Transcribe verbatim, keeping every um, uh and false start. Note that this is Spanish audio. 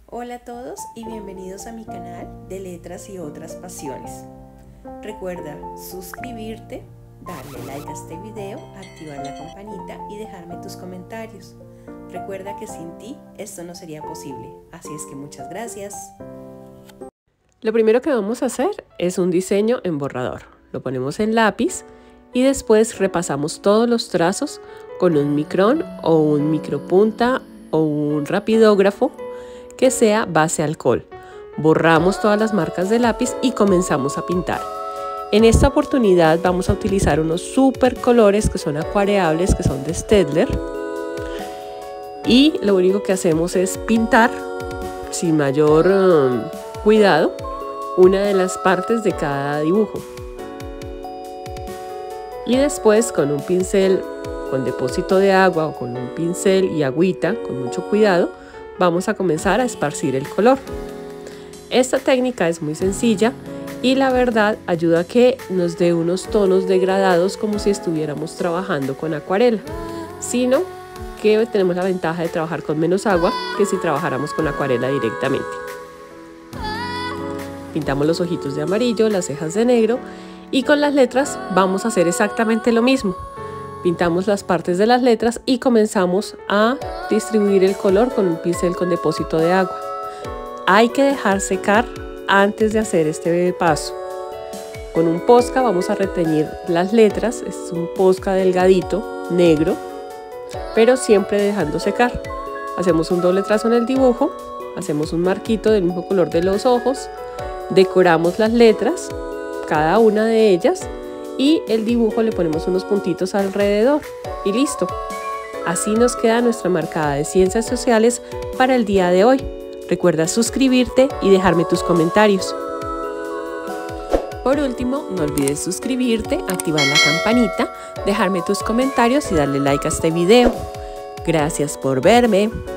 Hola a todos y bienvenidos a mi canal de Letras y otras pasiones. Recuerda suscribirte, darle like a este video, activar la campanita y dejarme tus comentarios. Recuerda que sin ti esto no sería posible, así es que muchas gracias. Lo primero que vamos a hacer es un diseño en borrador. Lo ponemos en lápiz y después repasamos todos los trazos con un micrón o un micropunta o un rapidógrafo que sea base alcohol. Borramos todas las marcas de lápiz y comenzamos a pintar. En esta oportunidad vamos a utilizar unos super colores que son acuareables, que son de Staedtler. Y lo único que hacemos es pintar sin mayor um, cuidado una de las partes de cada dibujo. Y después con un pincel con depósito de agua o con un pincel y agüita, con mucho cuidado, vamos a comenzar a esparcir el color. Esta técnica es muy sencilla y la verdad ayuda a que nos dé unos tonos degradados como si estuviéramos trabajando con acuarela, sino que tenemos la ventaja de trabajar con menos agua que si trabajáramos con acuarela directamente. Pintamos los ojitos de amarillo, las cejas de negro y con las letras vamos a hacer exactamente lo mismo. Pintamos las partes de las letras y comenzamos a distribuir el color con un pincel con depósito de agua. Hay que dejar secar antes de hacer este paso. Con un Posca vamos a reteñir las letras, es un Posca delgadito, negro, pero siempre dejando secar. Hacemos un doble trazo en el dibujo, hacemos un marquito del mismo color de los ojos, decoramos las letras, cada una de ellas, y el dibujo le ponemos unos puntitos alrededor y listo. Así nos queda nuestra marcada de ciencias sociales para el día de hoy. Recuerda suscribirte y dejarme tus comentarios. Por último, no olvides suscribirte, activar la campanita, dejarme tus comentarios y darle like a este video. Gracias por verme.